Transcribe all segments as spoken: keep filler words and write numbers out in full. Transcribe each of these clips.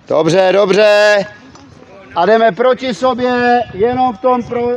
Dobře, dobře. A jdeme proti sobě, jenom v tom pro...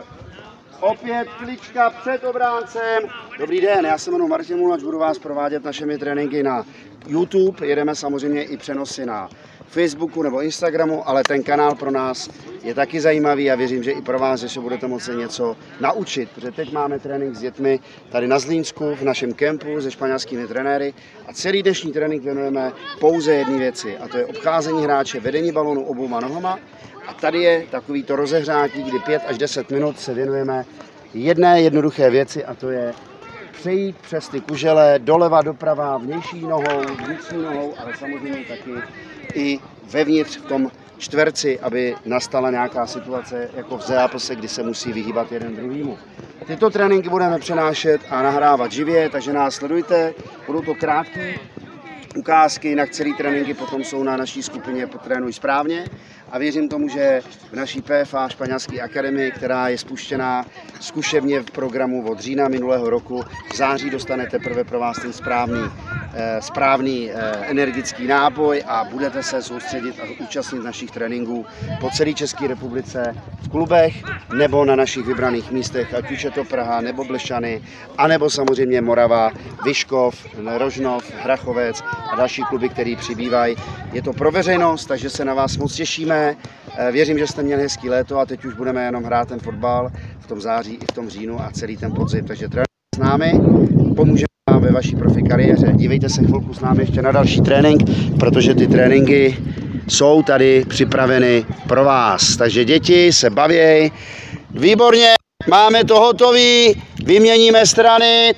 Opět klička před obráncem. Dobrý den, já se jmenuji Martin Mulač, budu vás provádět našimi tréninky na YouTube. Jedeme samozřejmě i přenosy na Facebooku nebo Instagramu, ale ten kanál pro nás je taky zajímavý a věřím, že i pro vás, že se budete moci něco naučit. Protože teď máme trénink s dětmi tady na Zlínsku v našem kempu se španělskými trenéry a celý dnešní trénink věnujeme pouze jedné věci, a to je obcházení hráče, vedení balonu obouma nohama. A tady je takovýto rozehřátí, kdy pět až deset minut se věnujeme jedné jednoduché věci, a to je přejít přes ty kužele doleva, doprava, vnější nohou, vnitřní nohou, ale samozřejmě taky i vevnitř v tom čtverci, aby nastala nějaká situace jako v zápase, kdy se musí vyhýbat jeden druhýmu. Tyto tréninky budeme přenášet a nahrávat živě, takže nás sledujte, budou to krátké ukázky, jinak celý tréninky potom jsou na naší skupině Potrénuj správně a věřím tomu, že v naší P F A španělské akademii, která je spuštěná zkušebně v programu od října minulého roku, v září dostanete teprve pro vás ten správný, eh, správný eh, energický nápoj a budete se soustředit a účastnit našich tréninků po celé České republice v klubech nebo na našich vybraných místech, ať už je to Praha nebo Blešany, anebo samozřejmě Morava, Vyškov, Rožnov, Hrachovec a další kluby, které přibývají. Je to pro veřejnost, takže se na vás moc těšíme. Věřím, že jste měli hezký léto a teď už budeme jenom hrát ten fotbal v tom září i v tom říjnu a celý ten podzim. Takže trénujte s námi, pomůžeme vám ve vaší profi kariéře. Dívejte se chvilku s námi ještě na další trénink, protože ty tréninky jsou tady připraveny pro vás. Takže děti se baví. Výborně, máme to hotový, vyměníme strany,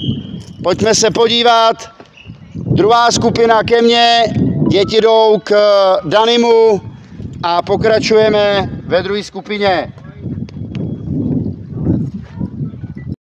pojďme se podívat. Druhá skupina ke mně, děti jdou k Danimu a pokračujeme ve druhé skupině.